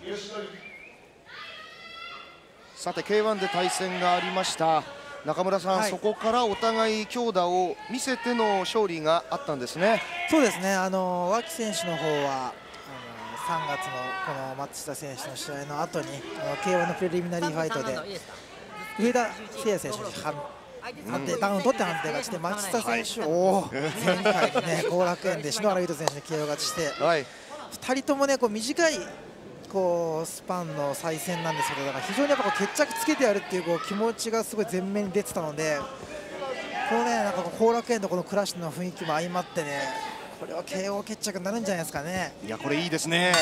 さて K1 で対戦がありました中村さん、そこからお互い強打を見せての勝利があったんですね。 そうですね、脇選手の方は3月のこの松下選手の試合の後にK1 のプレリミナリーファイトで上田誠也選手にダウンを取って判定勝ちで、松下選手を前回ね後楽園で篠原優斗選手に KO 勝ちして、2人ともね短いスパンの再戦なんですけど、だから非常にやっぱ決着つけてやるっていう気持ちがすごい前面に出てたので、このねなんか後楽園とこのクラッシュの雰囲気も相まってね、これは KO 決着になるんじゃないですかね。 いやこれいいですね。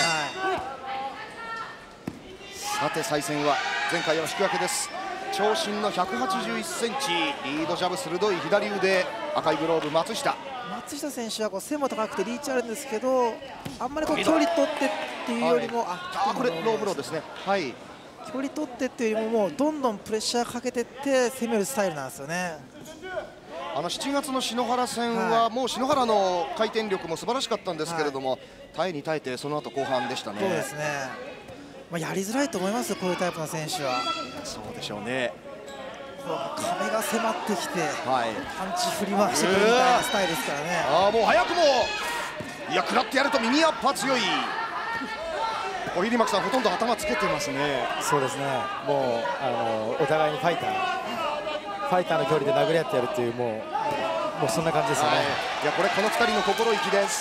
さて再戦は前回は引き分けです。長身の181センチ、リードジャブ鋭い左腕、赤いグローブ松下選手は背も高くてリーチあるんですけど、あんまり距離取ってっていうよりも、 これローブローですね。 距離取ってっていうよりも、もうどんどんプレッシャーかけてって攻めるスタイルなんですよね。 7月の篠原戦はもう篠原の回転力も素晴らしかったんですけれども、耐えに耐えてその後後半でしたね。 そうですね、やりづらいと思いますよ、こういうタイプの選手は。 そうでしょうね。 壁が迫ってきて、パンチ振り回してくるみたいなスタイルですからね。 もう早くも食らってやると右アッパー強い。小比巻さんほとんど頭つけてますね。 そうですね、もうお互いにファイターの距離で殴り合ってやるっていう、もうそんな感じですよね。 この2人の心意気です。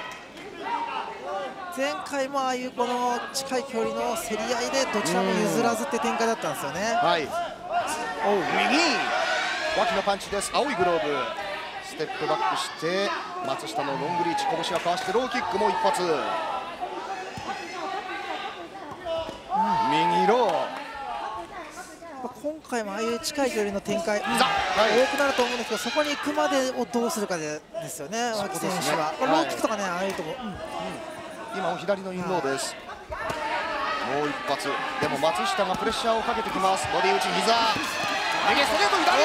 前回もああいうこの近い距離の競り合いでどちらも譲らずって展開だったんですよね。 右脇のパンチです。青いグローブ、ステップバックして松下のロングリーチ、拳はかわしてローキックも一発、右ロー。 今回もああいう近い距離の展開多くなると思うんですけど、そこに行くまでをどうするかですよね、脇選手は。ローキックとかね、ああいうとこ今も左のインローです。もう一発でも松下がプレッシャーをかけてきます。ボディ打ち、膝右ストレート、左さらに前に出た。ダウン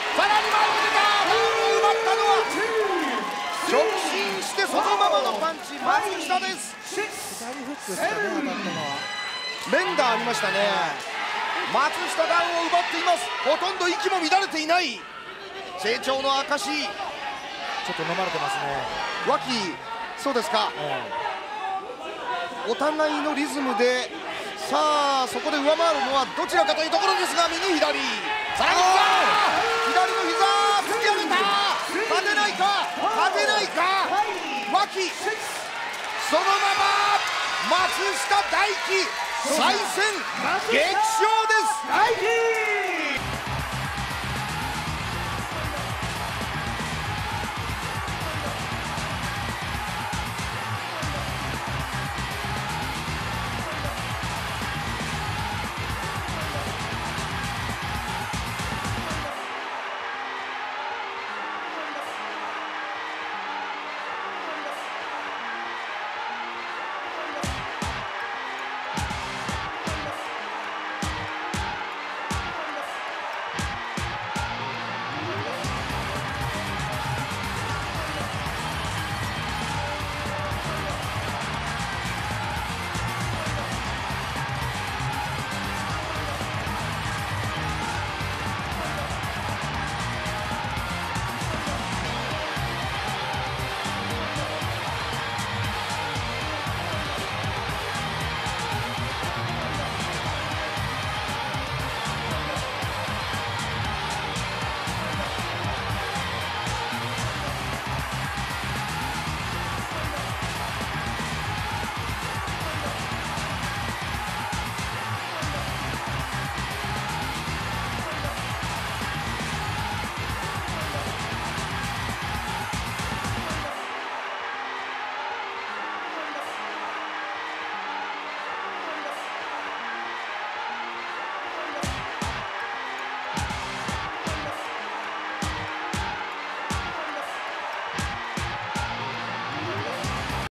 を奪ったのは直進してそのままのパンチ、松下です。 左フックですかね、当たったのは。 連打ありましたね。松下ダウンを奪っています。ほとんど息も乱れていない。成長の証。ちょっと飲まれてますね。 脇、そうですか。お互いのリズムで、さあそこで上回るのはどちらかというところですが、右左、さらに左の膝突き上げた。勝てないか勝てないか。脇そのまま松下大輝再戦激勝です。